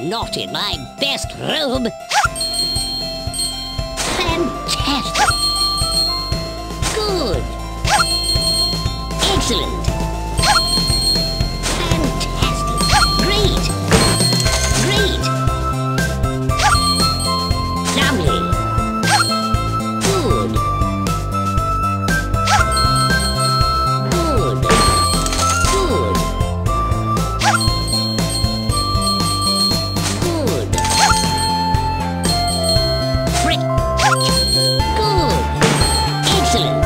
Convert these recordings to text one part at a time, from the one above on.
Not in my best robe. Fantastic. Good. Excellent. Fantastic. Great. Great. Lovely. Good. Good. Good. Good. Frick. Good. Excellent.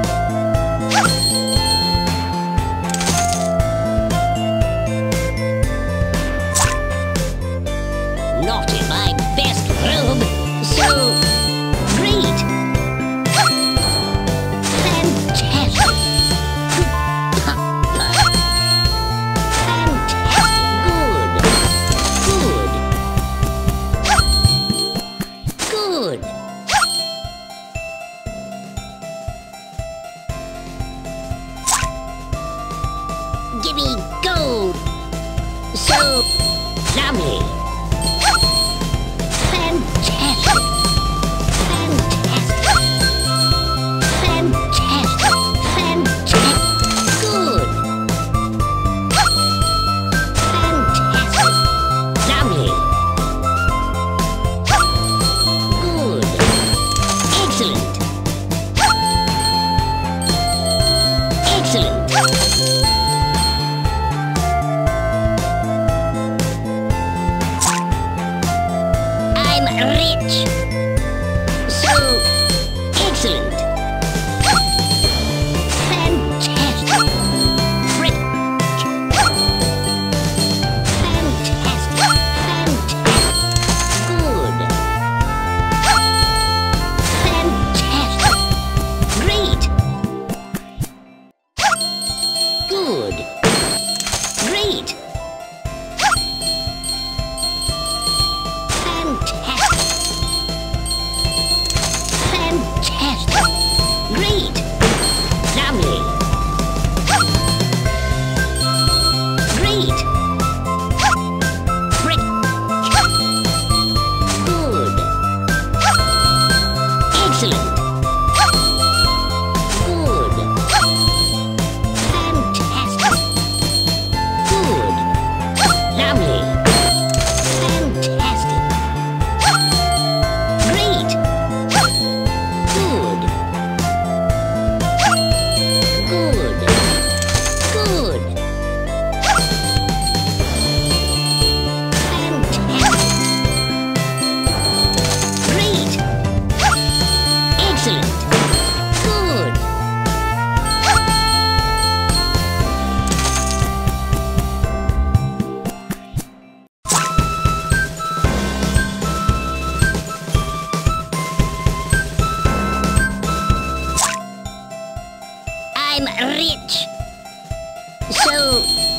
Not in my best robe, so great. Fantastic. Fantastic. Good. Good. Good. Gimme gold. So lovely. Fantastic. Fantastic. Fantastic. Fantastic. Good. Fantastic. Lovely. Good. Excellent. Excellent. I'm rich. So excellent. Fantastic. Frick. Fantastic. Fantastic. Good. Fantastic. Great. Good. Great. Fantastic. Fantastic. Great. Lovely. Great. Frick. Good. Excellent. Good. Fantastic. Good. Lovely. Fantastic. Great. Good. Good. Good. Fantastic. Great. Excellent. Good. I'm rich. So